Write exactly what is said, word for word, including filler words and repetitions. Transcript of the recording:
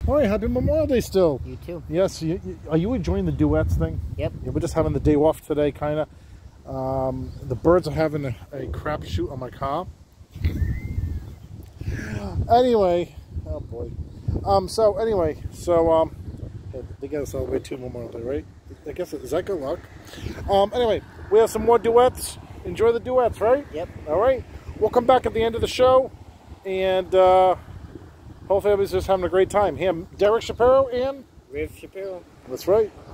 All right, happy Memorial Day still. You too. Yes. You, you, are you enjoying the duets thing? Yep. Yeah, we're just having the day off today, kind of. Um, the birds are having a, a crap shoot on my car. Anyway, oh boy. Um. So anyway, so um, they got us all the way to Memorial Day, right? I guess is that good luck. Um. Anyway, we have some more duets. Enjoy the duets, right? Yep. All right. We'll come back at the end of the show, and uh, hopefully everybody's just having a great time. Him, Derek Shapiro, and Riv Shapiro. That's right.